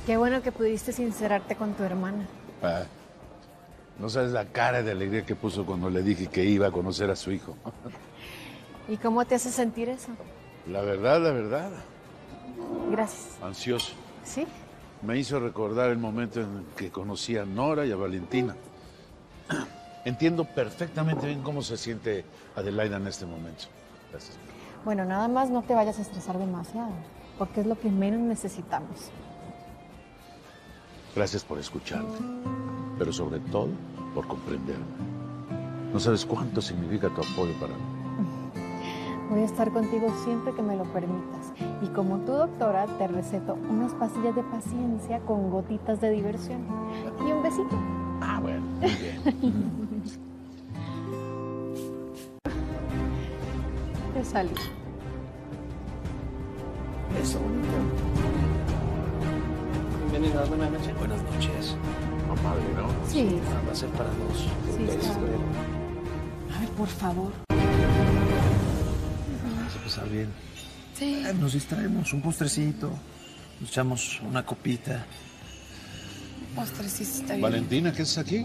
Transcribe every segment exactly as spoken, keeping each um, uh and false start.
Qué bueno que pudiste sincerarte con tu hermana. Ah, no sabes la cara de alegría que puso cuando le dije que iba a conocer a su hijo. ¿Y cómo te hace sentir eso? La verdad, la verdad. Gracias. Ansioso. ¿Sí? Me hizo recordar el momento en que conocí a Nora y a Valentina. Entiendo perfectamente bien cómo se siente Adelaida en este momento. Gracias. Bueno, nada más no te vayas a estresar demasiado, porque es lo que menos necesitamos. Gracias por escucharme, pero sobre todo por comprenderme. No sabes cuánto significa tu apoyo para mí. Voy a estar contigo siempre que me lo permitas. Y como tu doctora, te receto unas pastillas de paciencia con gotitas de diversión. Y un besito. Ah, bueno, muy bien. Te salí. Eso, bonito. Bienvenido, buenas noches. Buenas noches. Amable, ¿no? Sí. Va a ser para dos. Sí, Ustedes, está bien. eh, A ver, por favor. Vamos a pasar bien. Sí. Eh, Nos distraemos, un postrecito. Nos echamos una copita. Postrecito está bien. Valentina, ¿qué haces aquí?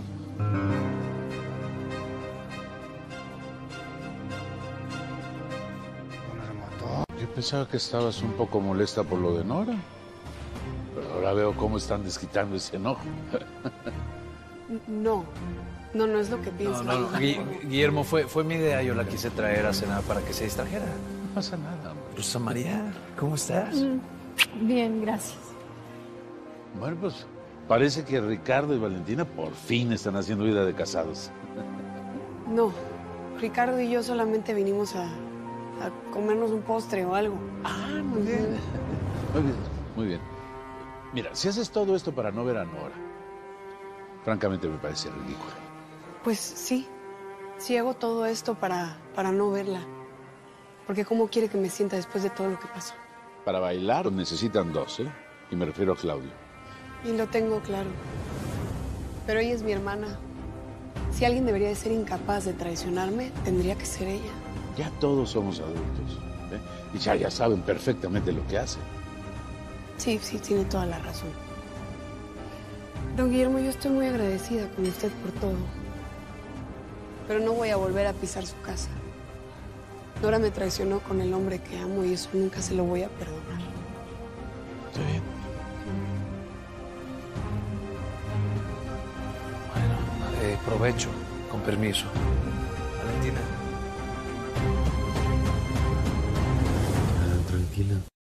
Yo pensaba que estabas un poco molesta por lo de Nora. Pero ahora veo cómo están desquitando ese enojo. No, no, no es lo que pienso. No, no, Gui- Guillermo, fue, fue mi idea. Yo la quise traer a cenar para que se distrajera. No pasa nada, hombre. Rosa María, ¿cómo estás? Bien, gracias. Bueno, pues parece que Ricardo y Valentina por fin están haciendo vida de casados. No, Ricardo y yo solamente vinimos a, a comernos un postre o algo. Ah, muy bien. Muy bien, muy bien. Mira, si haces todo esto para no ver a Nora, francamente me parece ridículo. Pues sí, sí hago todo esto para, para no verla. Porque ¿cómo quiere que me sienta después de todo lo que pasó? Para bailar necesitan dos, ¿eh? Y me refiero a Claudio. Y lo tengo claro. Pero ella es mi hermana. Si alguien debería de ser incapaz de traicionarme, tendría que ser ella. Ya todos somos adultos, ¿eh? Y ya, ya saben perfectamente lo que hacen. Sí, sí, tiene toda la razón. Don Guillermo, yo estoy muy agradecida con usted por todo. Pero no voy a volver a pisar su casa. Nora me traicionó con el hombre que amo y eso nunca se lo voy a perdonar. Está bien. Bueno, eh, provecho, con permiso. Valentina.